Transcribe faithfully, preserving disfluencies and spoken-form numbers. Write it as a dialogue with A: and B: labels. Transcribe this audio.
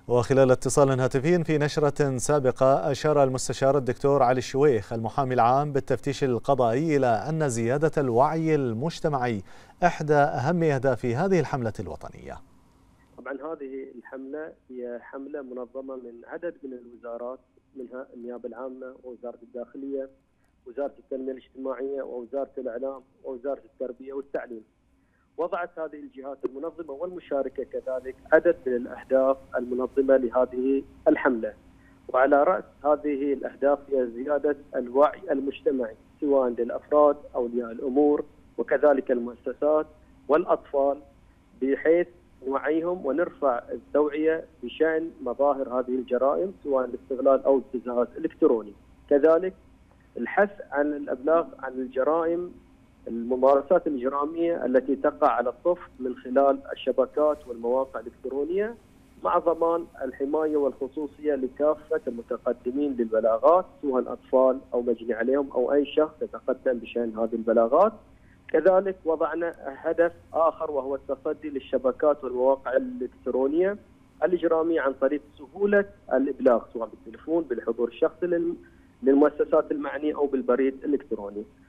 A: وخلال اتصال هاتفي في نشرة سابقة أشار المستشار الدكتور علي الشويخ المحامي العام بالتفتيش القضائي إلى أن زيادة الوعي المجتمعي إحدى أهم أهداف هذه الحملة الوطنية.
B: طبعا هذه الحملة هي حملة منظمة من عدد من الوزارات، منها النيابة العامة ووزارة الداخلية، وزارة التنمية الاجتماعية ووزارة الإعلام ووزارة التربية والتعليم. وضعت هذه الجهات المنظمة والمشاركة كذلك عدد من الأهداف المنظمة لهذه الحملة، وعلى رأس هذه الأهداف هي زيادة الوعي المجتمعي سواء للأفراد أولياء الأمور وكذلك المؤسسات والأطفال، بحيث نوعيهم ونرفع التوعية بشأن مظاهر هذه الجرائم سواء الاستغلال أو الابتزاز الإلكتروني. كذلك الحث عن الإبلاغ عن الجرائم الممارسات الإجرامية التي تقع على الطفل من خلال الشبكات والمواقع الإلكترونية، مع ضمان الحماية والخصوصية لكافة المتقدمين للبلاغات سواء الأطفال أو مجني عليهم أو أي شخص يتقدم بشأن هذه البلاغات. كذلك وضعنا هدف آخر وهو التصدي للشبكات والمواقع الإلكترونية الإجرامية عن طريق سهولة الإبلاغ سواء بالتليفون بالحضور الشخصي للمؤسسات المعنية أو بالبريد الإلكتروني.